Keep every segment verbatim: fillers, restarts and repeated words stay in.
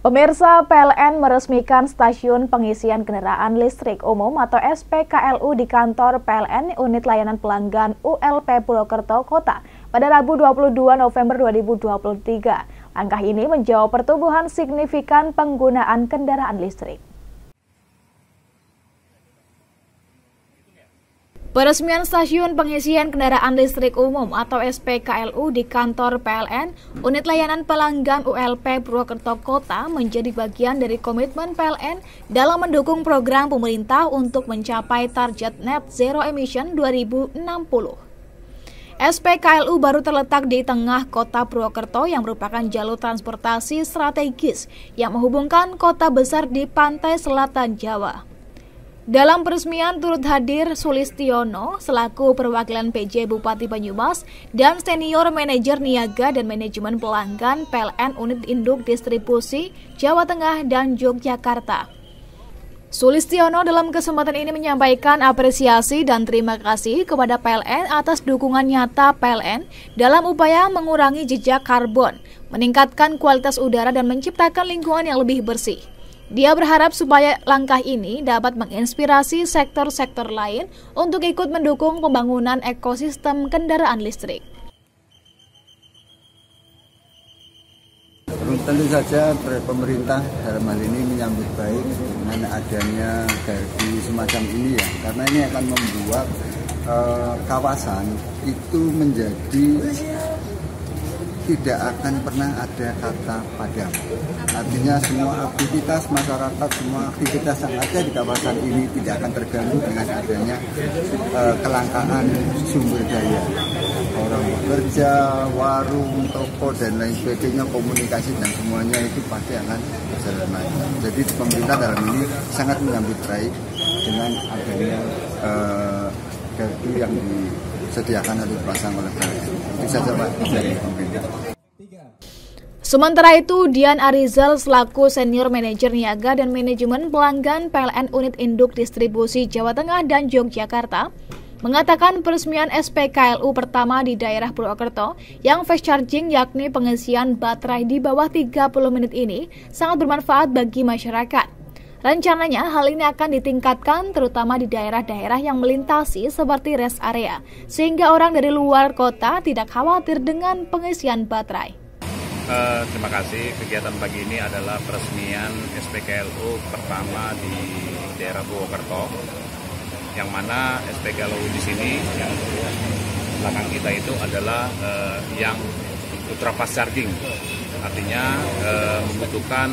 Pemirsa, P L N meresmikan stasiun pengisian kendaraan listrik umum atau S P K L U di kantor P L N Unit Layanan Pelanggan U L P Purwokerto Kota pada Rabu dua puluh dua November dua ribu dua puluh tiga. Langkah ini menjawab pertumbuhan signifikan penggunaan kendaraan listrik. Peresmian stasiun pengisian kendaraan listrik umum atau S P K L U di kantor P L N Unit Layanan Pelanggan U L P Purwokerto Kota menjadi bagian dari komitmen P L N dalam mendukung program pemerintah untuk mencapai target net zero emission dua ribu enam puluh. S P K L U baru terletak di tengah kota Purwokerto yang merupakan jalur transportasi strategis yang menghubungkan kota besar di pantai selatan Jawa. Dalam peresmian turut hadir Sulistiono selaku perwakilan P J Bupati Banyumas dan senior manajer niaga dan manajemen pelanggan P L N Unit Induk Distribusi Jawa Tengah dan Yogyakarta. Sulistiono dalam kesempatan ini menyampaikan apresiasi dan terima kasih kepada P L N atas dukungan nyata P L N dalam upaya mengurangi jejak karbon, meningkatkan kualitas udara dan menciptakan lingkungan yang lebih bersih. Dia berharap supaya langkah ini dapat menginspirasi sektor-sektor lain untuk ikut mendukung pembangunan ekosistem kendaraan listrik. Tentu saja pemerintah dalam hal ini menyambut baik dengan adanya gardu semacam ini ya, karena ini akan membuat uh, kawasan itu menjadi tidak akan pernah ada kata padam. Artinya semua aktivitas masyarakat, semua aktivitas yang ada di kawasan ini tidak akan terganggu dengan adanya uh, kelangkaan sumber daya. Orang bekerja, warung, toko, dan lain sebagainya, komunikasi dan semuanya itu pasti akan berjalan lancar. Jadi pemerintah dalam ini sangat menyambut baik dengan adanya uh, gardu yang disediakan atau dipasang oleh P L N. Itu saja Pak dari pemerintah. Sementara itu, Dian Arizal selaku senior manajer niaga dan manajemen pelanggan P L N Unit Induk Distribusi Jawa Tengah dan Yogyakarta mengatakan peresmian S P K L U pertama di daerah Purwokerto yang fast charging yakni pengisian baterai di bawah tiga puluh menit ini sangat bermanfaat bagi masyarakat. Rencananya hal ini akan ditingkatkan terutama di daerah-daerah yang melintasi seperti rest area, sehingga orang dari luar kota tidak khawatir dengan pengisian baterai. Uh, terima kasih. Kegiatan pagi ini adalah peresmian S P K L U pertama di daerah Purwokerto, yang mana S P K L U di sini yang belakang kita itu adalah uh, yang ultra fast charging, artinya uh, membutuhkan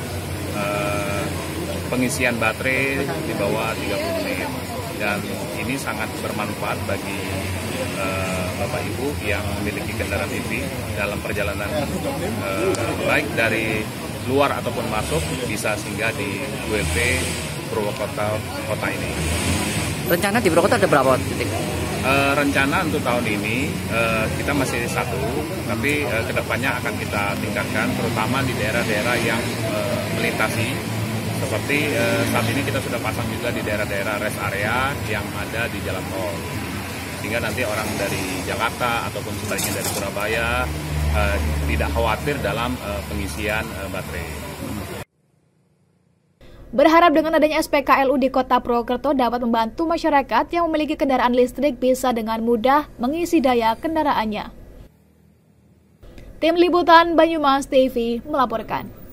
uh, pengisian baterai di bawah tiga puluh menit, dan ini sangat bermanfaat bagi uh, Bapak Ibu yang memiliki kendaraan E V dalam perjalanan uh, baik dari luar ataupun masuk bisa singgah di U L P Purwokerto kota ini. Rencana di Purwokerto ada berapa titik? Uh, rencana untuk tahun ini uh, kita masih satu, tapi uh, kedepannya akan kita tingkatkan terutama di daerah-daerah yang uh, melintasi. Seperti eh, saat ini kita sudah pasang juga di daerah-daerah rest area yang ada di jalan tol, sehingga nanti orang dari Jakarta ataupun sebaliknya dari Surabaya eh, tidak khawatir dalam eh, pengisian eh, baterai. Berharap dengan adanya S P K L U di kota Purwokerto dapat membantu masyarakat yang memiliki kendaraan listrik bisa dengan mudah mengisi daya kendaraannya. Tim Liputan Banyumas T V melaporkan.